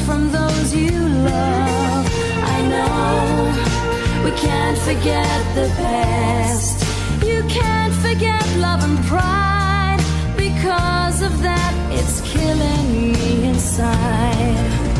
from those you love. I know we can't forget the past. You can't forget love and pride. Because of that, it's killing me inside.